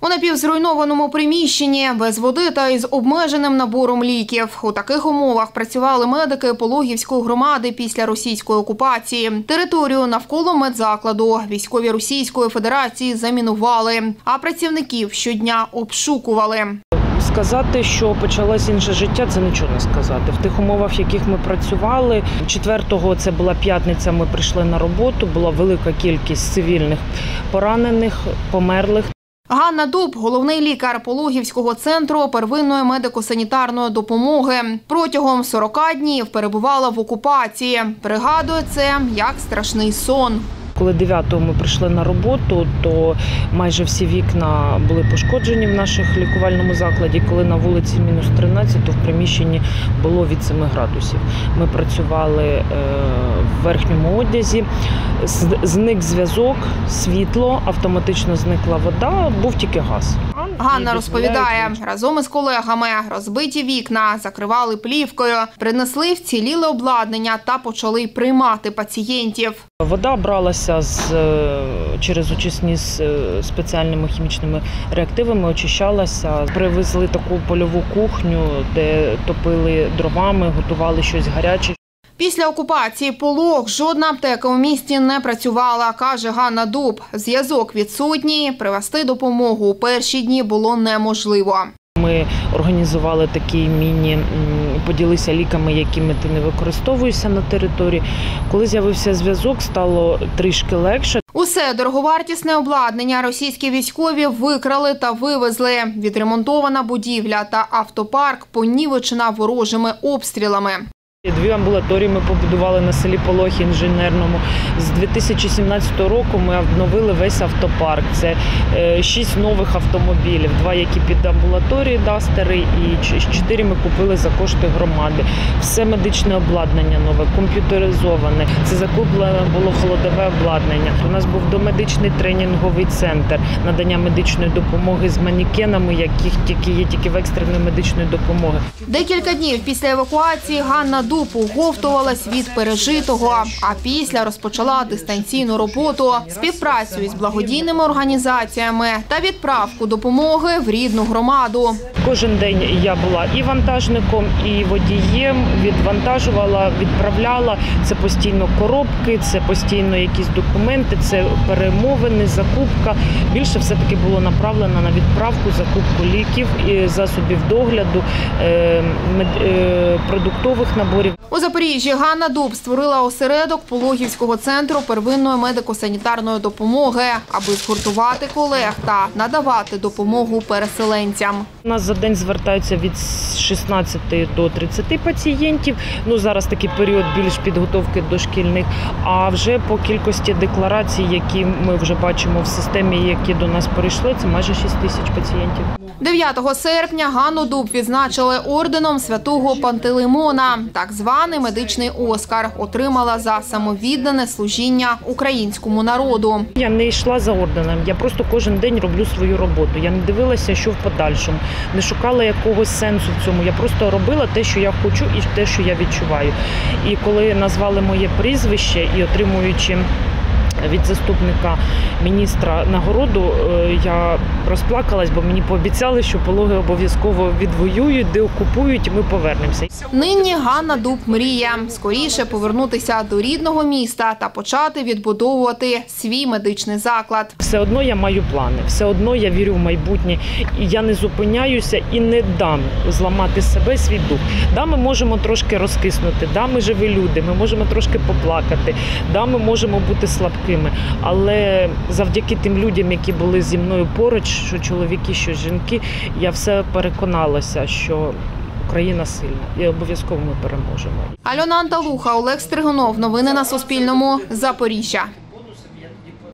У напівзруйнованому приміщенні, без води та із обмеженим набором ліків. У таких умовах працювали медики Пологівської громади після російської окупації. Територію навколо медзакладу військові Російської Федерації замінували, а працівників щодня обшукували. Сказати, що почалось інше життя, це нічого не сказати. В тих умовах, в яких ми працювали, 4-го, це була п'ятниця, ми прийшли на роботу, була велика кількість цивільних поранених, померлих. Ганна Дуб – головний лікар Пологівського центру первинної медико-санітарної допомоги. Протягом 40 днів перебувала в окупації. Пригадує це як страшний сон. Коли 9-го ми прийшли на роботу, то майже всі вікна були пошкоджені в наших лікувальному закладі. Коли на вулиці мінус 13, то в приміщенні було від 7 градусів. Ми працювали в верхньому одязі, зник зв'язок, світло, автоматично зникла вода, був тільки газ. Ганна розповідає, разом із колегами розбиті вікна закривали плівкою, принесли вціліле обладнання та почали приймати пацієнтів. Вода бралася через очисні з спеціальними хімічними реактивами, очищалася. Привезли таку польову кухню, де топили дровами, готували щось гаряче. Після окупації Полог жодна аптека у місті не працювала, каже Ганна Дуб. Зв'язок відсутній, привезти допомогу у перші дні було неможливо. Ми організували такі поділися ліками, якими ти не використовуєшся на території. Коли з'явився зв'язок, стало трішки легше. Усе дороговартісне обладнання російські військові викрали та вивезли. Відремонтована будівля та автопарк понівечена ворожими обстрілами. 2 амбулаторії ми побудували на селі Полог інженерному. З 2017 року ми обновили весь автопарк. Це 6 нових автомобілів, 2, які під амбулаторії, дастери, і 4 ми купили за кошти громади. Все медичне обладнання нове, комп'ютеризоване. Це закуплено було холодове обладнання. У нас був домедичний тренінговий центр надання медичної допомоги з манекенами, яких є тільки в екстреної медичної допомоги. Декілька днів після евакуації Ганна Дуб оговтувалась від пережитого, а після розпочала дистанційну роботу, співпрацю із благодійними організаціями та відправку допомоги в рідну громаду. Кожен день я була і вантажником, і водієм, відвантажувала, відправляла. Це постійно коробки, це постійно якісь документи, це перемовини, закупка. Більше все-таки було направлено на відправку, закупку ліків, і засобів догляду, продуктових наборів. У Запоріжжі Ганна Дуб створила осередок Пологівського центру первинної медико-санітарної допомоги, аби згуртувати колег та надавати допомогу переселенцям. У нас за день звертаються від 16 до 30 пацієнтів. Зараз такий період більш підготовки до шкільних. А вже по кількості декларацій, які ми вже бачимо в системі, які до нас перейшли, це майже 6 тисяч пацієнтів. 9 серпня Ганну Дуб відзначили орденом Святого Пантелеймона. Так званий медичний Оскар отримала за самовіддане служіння українському народу. Я не йшла за орденом, я просто кожен день роблю свою роботу. Я не дивилася, що в подальшому, не шукала якогось сенсу в цьому. Я просто робила те, що я хочу і те, що я відчуваю. І коли назвали моє прізвище і отримуючи від заступника міністра нагороду, я розплакалась, бо мені пообіцяли, що Пологи обов'язково відвоюють, деокупують, і ми повернемося. Нині Ганна Дуб мріє скоріше повернутися до рідного міста та почати відбудовувати свій медичний заклад. Все одно я маю плани, все одно я вірю в майбутнє. І я не зупиняюся і не дам зламати себе, свій дух. Да, ми можемо трошки розкиснути, да, ми живі люди, ми можемо трошки поплакати, да, ми можемо бути слабкими. Але завдяки тим людям, які були зі мною поруч, що чоловіки, що жінки, я все переконалася, що Україна сильна і обов'язково ми переможемо. Альона Анталуха, Олег Стригунов. Новини на Суспільному. Запоріжжя.